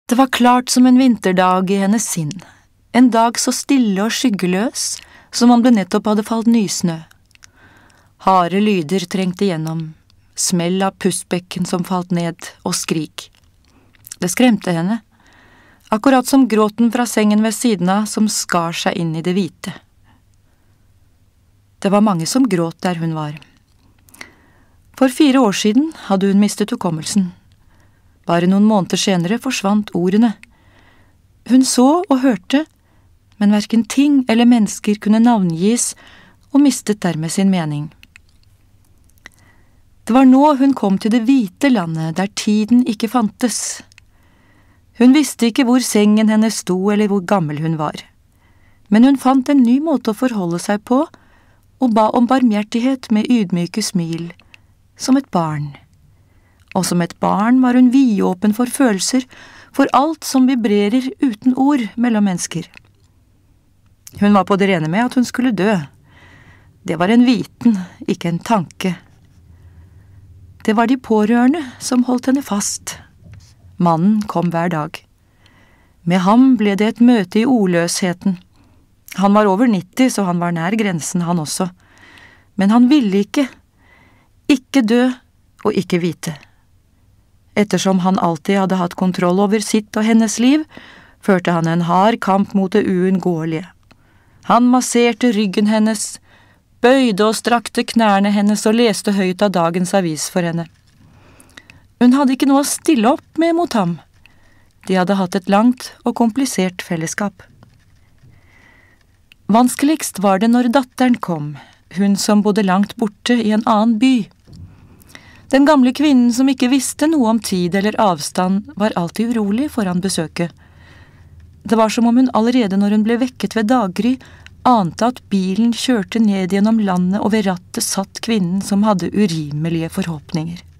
Det var klart som en vinterdag i hennes sinn, en dag så stille og skyggeløs som om det nettopp hadde falt nysnø. Harde lyder trengte gjennom, smell av pustbekken som falt ned, og skrik. Det skremte henne, akkurat som gråten fra sengen ved siden av som skar seg inn i det hvite. Det var mange som gråt der hun var. For 4 år siden hadde hun mistet hukommelsen. Bare noen måneder senere forsvant ordene. Hun så og hørte, men hverken ting eller mennesker kunne navngis, og mistet dermed sin mening. Det var nå hun kom til det hvite landet, der tiden ikke fantes. Hun visste ikke hvor sengen hennes sto eller hvor gammel hun var. Men hun fant en ny måte å forholde seg på, og ba om barmhjertighet med ydmyke smil, som et barn. Og som et barn var hun vidåpen for følelser, for alt som vibrerer uten ord mellom mennesker. Hun var på det rene med at hun skulle dø. Det var en viten, ikke en tanke. Det var de pårørende som holdt henne fast. Mannen kom hver dag. Med ham ble det et møte i ordløsheten. Han var over 90, så han var nær grensen, han også. Men han ville ikke dø og ikke vite. Ettersom han alltid hadde hatt kontroll over sitt og hennes liv, førte han en hard kamp mot det uunngåelige. Han masserte ryggen hennes, bøyde og strakte knærne hennes og leste høyt av dagens avis for henne. Hun hadde ikke noe å stille opp med mot ham. De hadde hatt et langt og komplisert fellesskap. Vanskeligst var det når datteren kom, hun som bodde langt borte i en annen by. Den gamle kvinnen som ikke visste noe om tid eller avstand, var alltid urolig foran besøket. Det var som om hun allerede når hun ble vekket ved daggry, ante at bilen kjørte ned gjennom landet og ved rattet satt kvinnen som hadde urimelige forhåpninger.